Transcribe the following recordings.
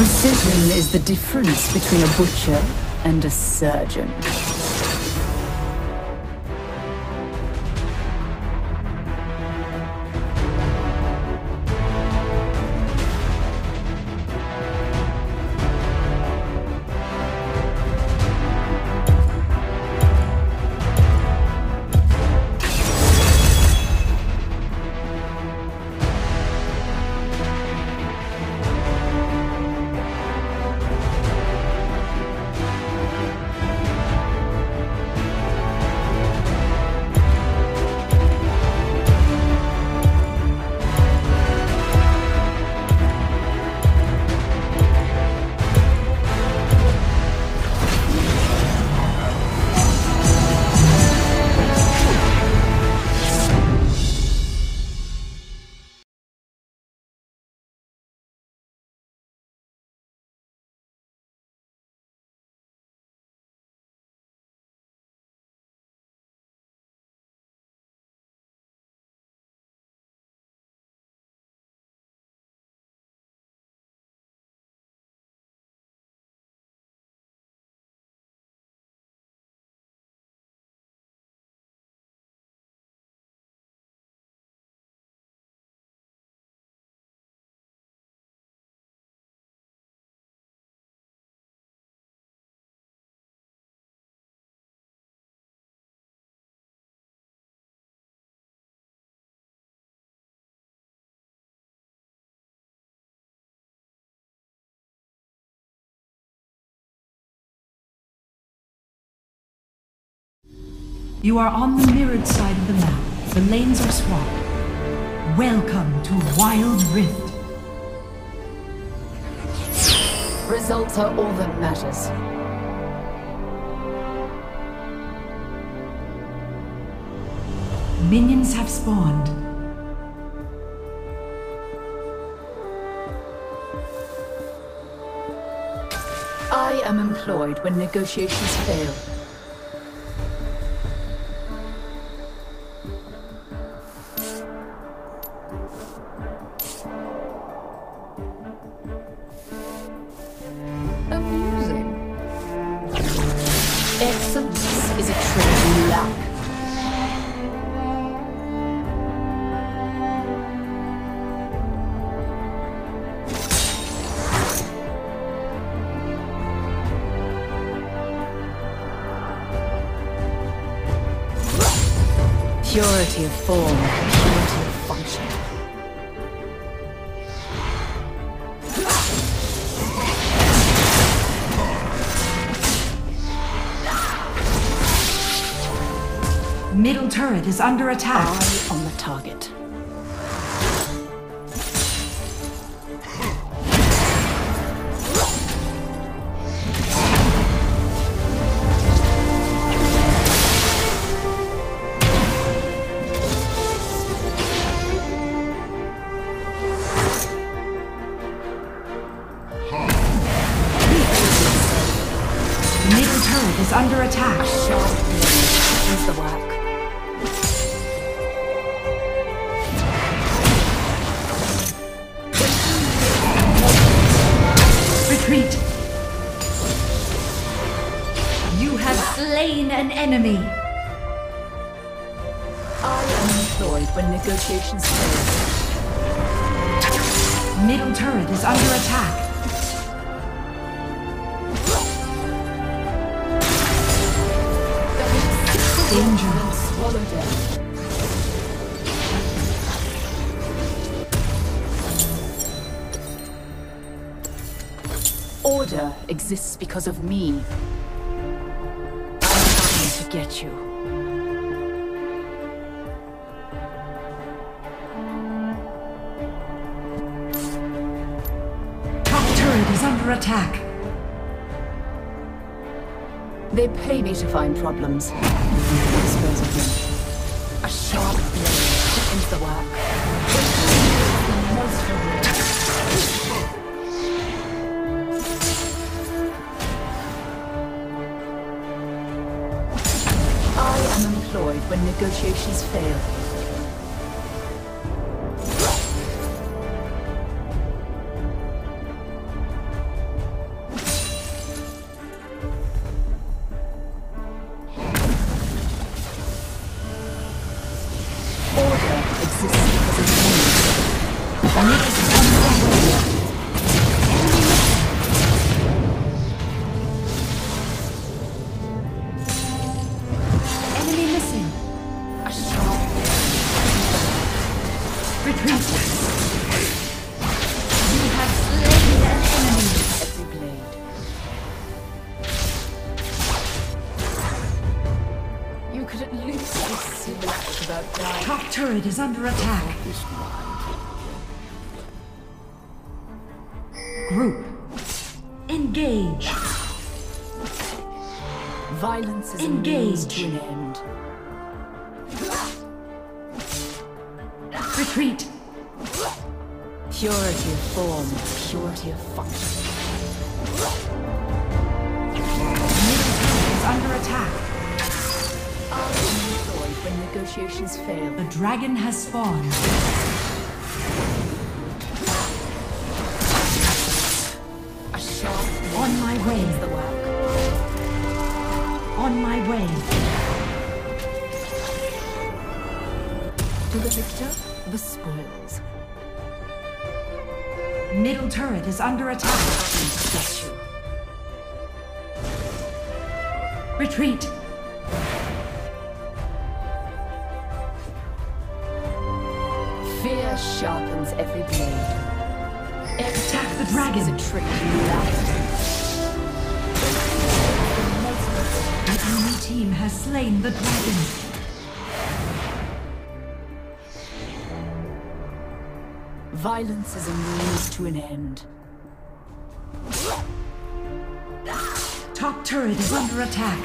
Precision is the difference between a butcher and a surgeon. You are on the mirrored side of the map. The lanes are swapped. Welcome to Wild Rift. Results are all that matters. Minions have spawned. I am employed when negotiations fail. Amusing. Excellence is a trait you lack. Purity of form, purity of function. Middle turret is under attack. Eye on the target. Middle turret is under attack. Sharp blade is the work. Retreat. You have slain an enemy. I am employed when negotiations fail. Middle turret is under attack. Danger. Swallow death. Order exists because of me. I'm coming to get you. Top turret is under attack. They pay me to find problems. Dispose of them. A sharp blade ends the work. Most rewarding. I am employed when negotiations fail. turret is under attack. Group. Engage. Violence is Engage. to an end. Retreat. Purity of form, purity of function. Middle turret is under attack. Employed when negotiations fail. The dragon has spawned. A sharp blade On my way. ends the work. On my way. To the victor, the spoils. Middle turret is under attack. Bless you. Retreat. Fear sharpens every blade. Attack the dragon. Is a trick you laugh. The enemy team has slain the dragon. Violence is a means to an end. Top turret is under attack.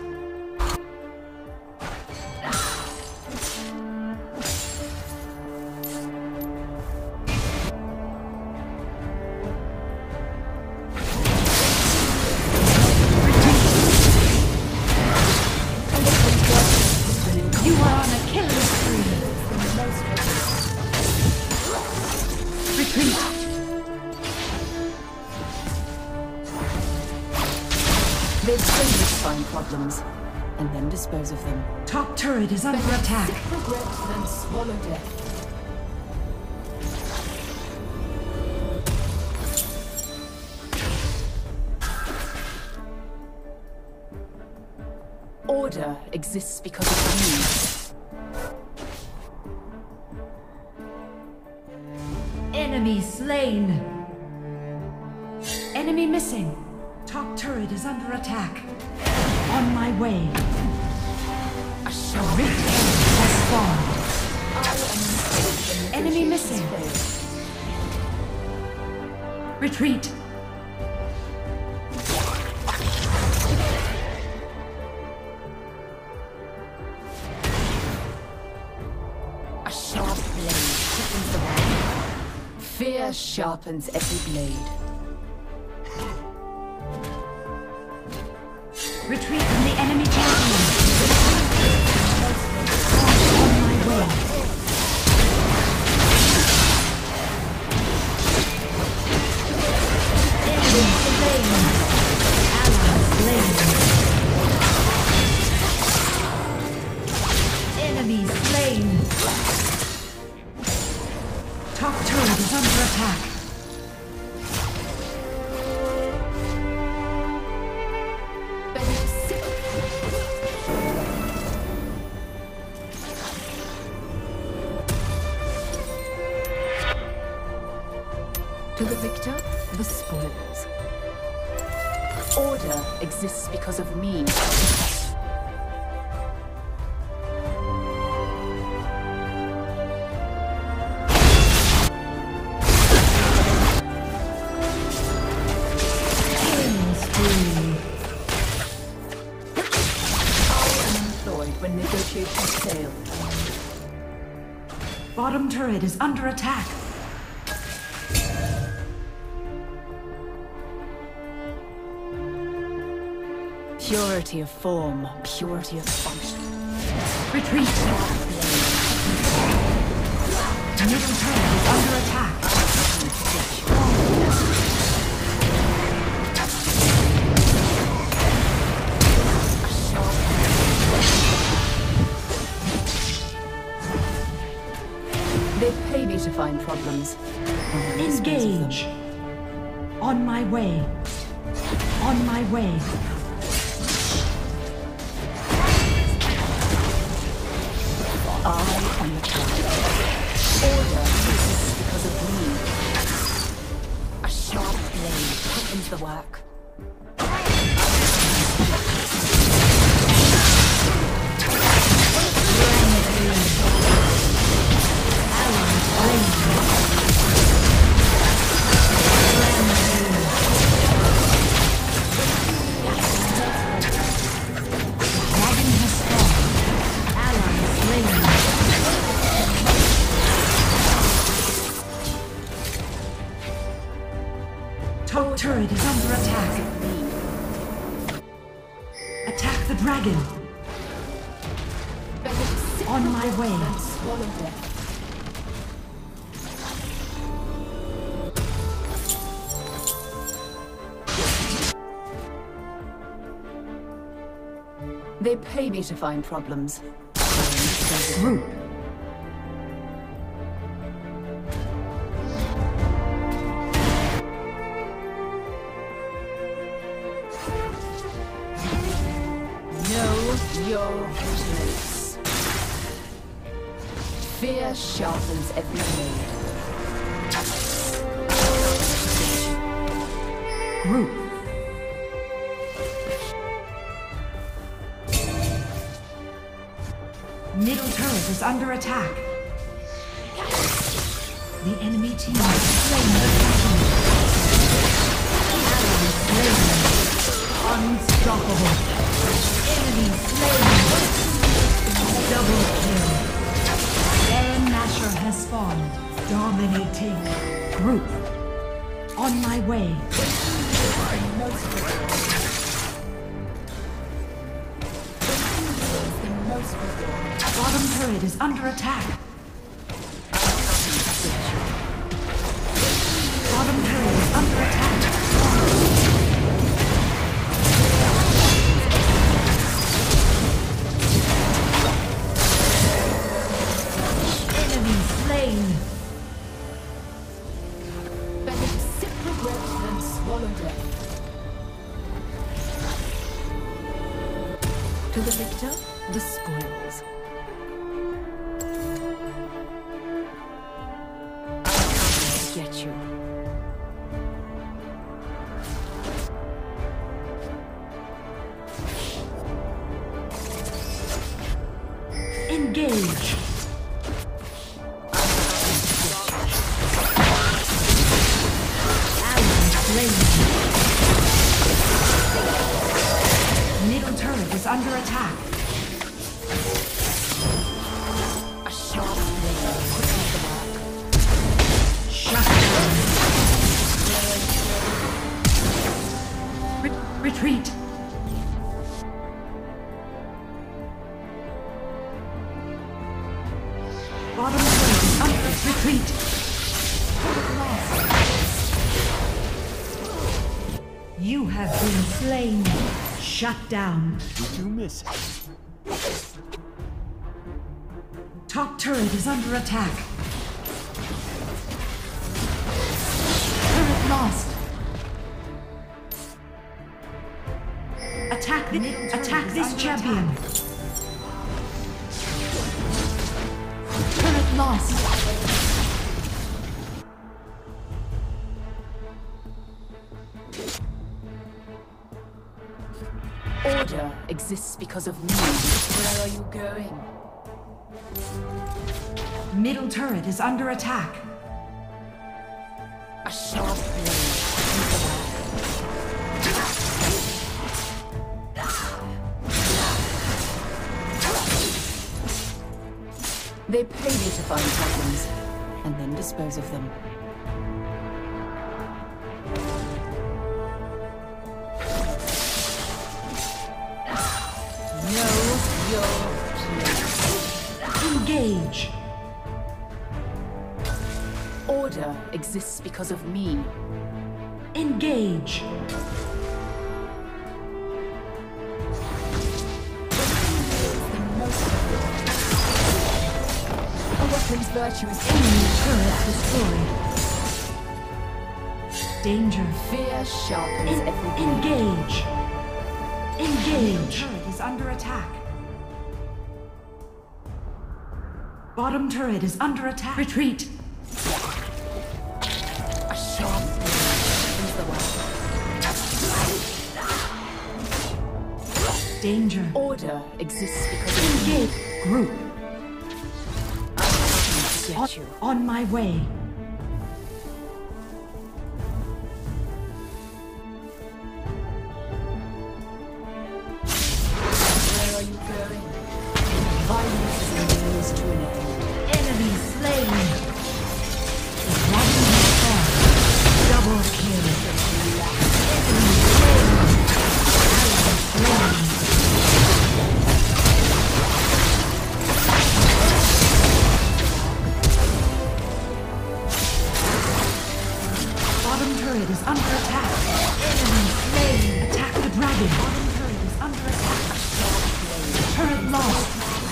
You are on a killing spree. Retreat. They always find problems and then dispose of them. Top turret is under attack. Regret than swallow death. Order exists because of you. Enemy slain. Enemy missing. Top turret is under attack. On my way. A sharp Rift has spawned. Enemy missing. Retreat. A sharp blade quickens the way. Fear sharpens every blade. Retreat from the enemy champion. On my way. Enemy slain. Ally slain. Enemy slain. Top turret is under attack. To the victor, the spoils. Order exists because of me. Killing spree. I am employed when negotiations fail. Bottom turret is under attack. Purity of form, purity of function. Retreat. Middle turret is under attack. They pay me to find problems. and then dispose of them. Engage. On my way. On my way. I am the cloud. Order exists because of me. A sharp blade quickens the work. Top turret is under attack. Attack the dragon. On my way. They pay me to find problems. Group. Your vigilance. Fear sharpens every blade. Group. Middle turret is under attack. The enemy team has slain the dragon. Unstoppable. Enemy slain. Double kill. Baron Nashor has spawned. Dominating. Group. On my way. Bottom turret is under attack. Bottom turret is under attack. Enemy slain. Better to sip regret than swallow death. To the victor, the spoils. Get you. Engage. Ally slain. Middle turret is under attack. A sharp blade quickens the mark. Shut down. Retreat. Bottom turret is under retreat. You have been slain. Shut down. Did you miss it? Top turret is under attack. Turret lost. Attack this champion. Turret lost. Order exists because of me. Where are you going? Middle turret is under attack. A sharp blade quickens the mark. They pay me to find problems, and then dispose of them. Know your place. Engage. Order exists because of me. Engage. A weapon's virtue is Enemy turret destroyed. Danger. fear sharpens everything. Engage. Engage. Turret is under attack. Bottom turret is under attack. Retreat. A sharp blade opens the way. Danger. Order exists because of me. Engage. Group. Get you. On my way. Where are you going? Violence is nearest to an end. Enemy slain. The dragon has fallen. Double kill. turret is under attack. Enemy slain. Attack the dragon. Bottom turret is under attack. Turret lost.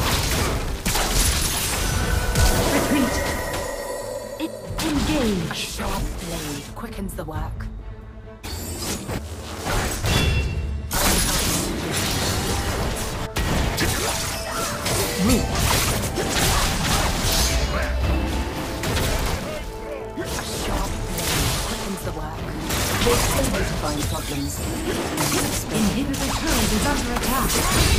Retreat. Engage. A sharp blade quickens the work. Root. A sharp blade quickens the work. They able to find problems. Inhibitor turret is under attack.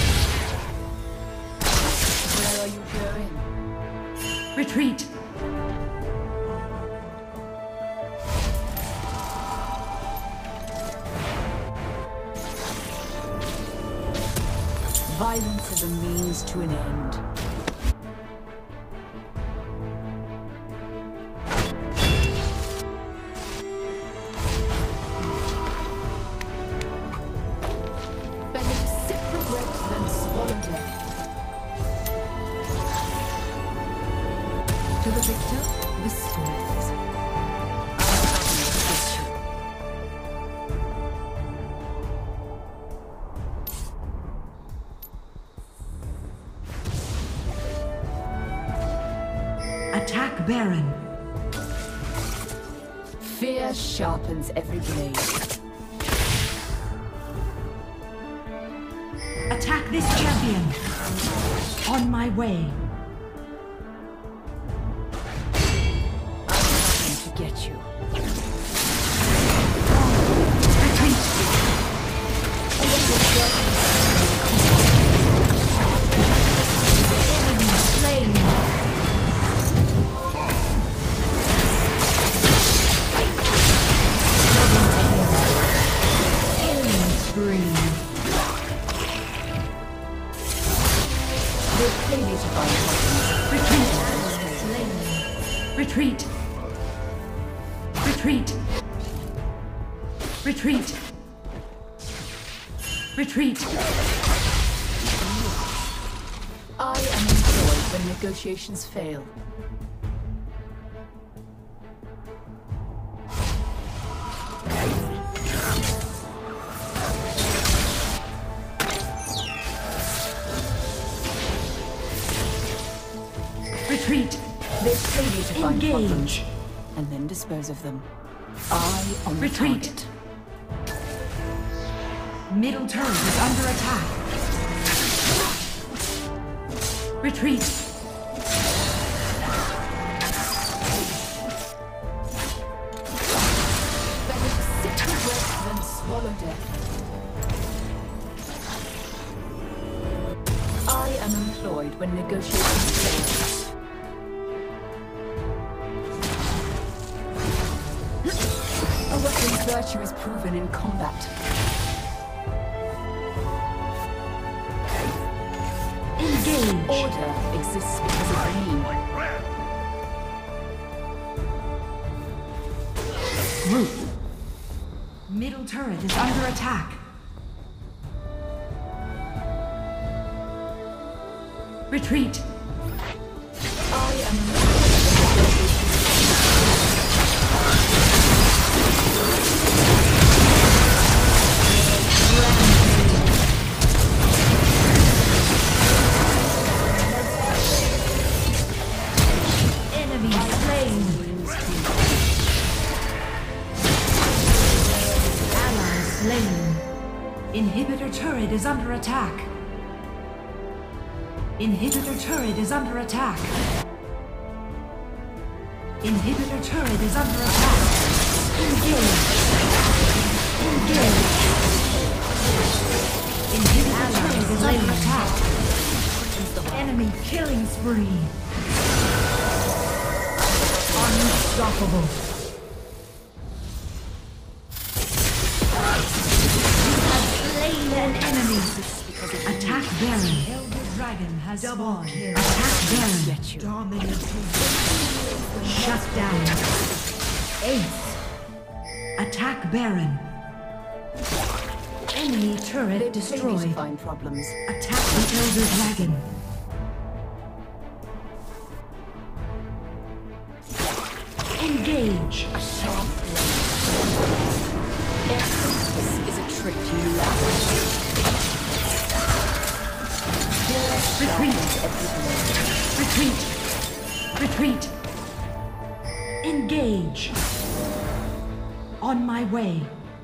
Where are you going? Retreat. Violence is a means to an end. Better to sip regret than swallow death. To the victor, the spoils. Attack Baron. Fear sharpens every blade. Attack this champion. On my way. I'm coming to get you. Retreat. Enemy slain. Killing spree. They pay me to find Retreat. Retreat. Retreat. Retreat. Retreat. I am employed when negotiations fail. Retreat. They pay me to find problems Engage. and then dispose of them. I on the Retreat. target. Middle turret is under attack. Retreat. Better to sit regret than swallow death. I am employed when negotiations fail. A weapon's virtue is proven in combat. Engage. Order exists because of me. Group. Middle turret is under attack. Retreat. I am Enemy slain. Ally slain. Inhibitor turret is under attack. Inhibitor turret is under attack. Inhibitor turret is under attack. Engage. Engage. Inhibitor turret is under attack. Enemy killing spree. Unstoppable. You have slain an enemy. Attack Baron. Elder Dragon has spawned. Attack Baron. get you. Dominating. Shut down. Ace. Attack Baron. Enemy turret They pay me to destroyed. find problems. Attack the Elder Dragon. Engage. A sharp blade. Retreat! Retreat! Engage! On my way.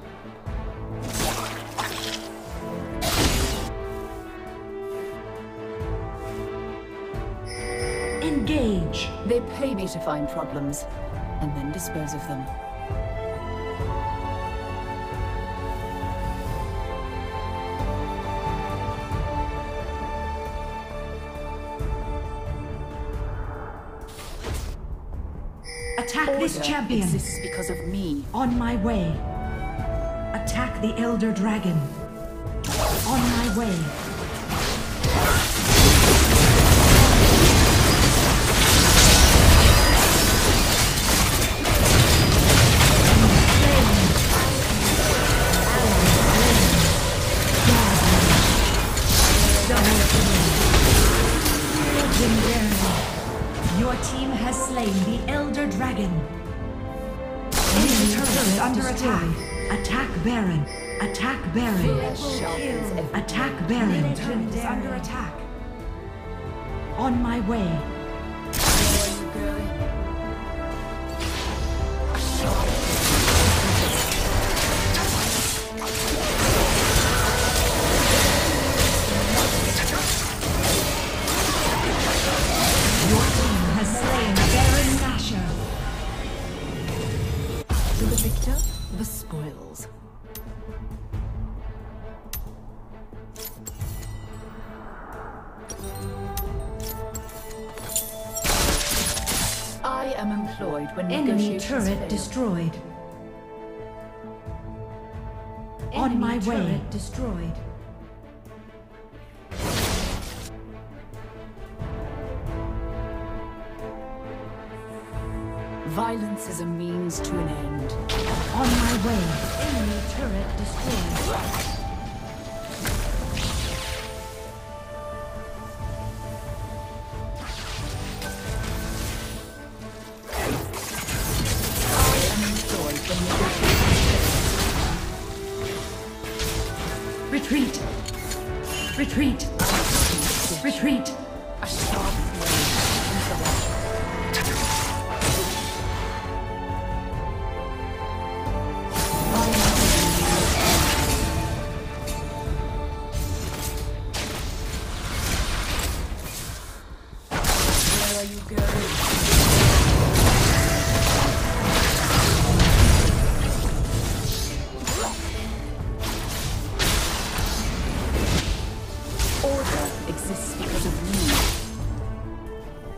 Engage! They pay me to find problems, and then dispose of them. Attack this Order champion! exists because of me. On my way. Attack the Elder Dragon. On my way. Your team has slain the Elder Dragon. Enemy turret under attack. Attack Baron. Attack Baron. Attack Baron. Turret is under attack. On my way. Your team has slain Baron Nashor. To the victor, the spoils. I am employed when Enemy negotiations turret fail. destroyed. On my way. Turret destroyed. Violence is a means to an end. On my way. Enemy turret destroyed. I am employed when negotiations Retreat! Retreat! fail. Retreat! A sharp blade into the rock. Where are you going? Order exists because of me.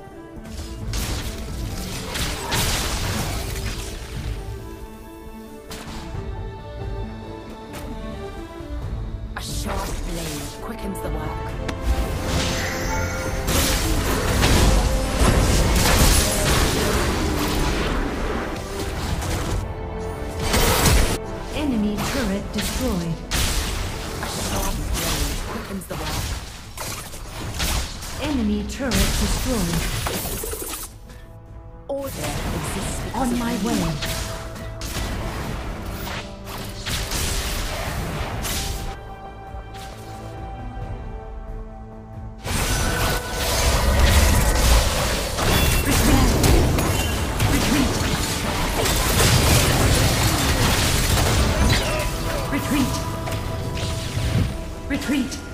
A sharp blade quickens the work. Enemy turret destroyed. A sharp blade quickens the work. Enemy turret destroyed. Order exists because On of my me. way. Retreat! Retreat!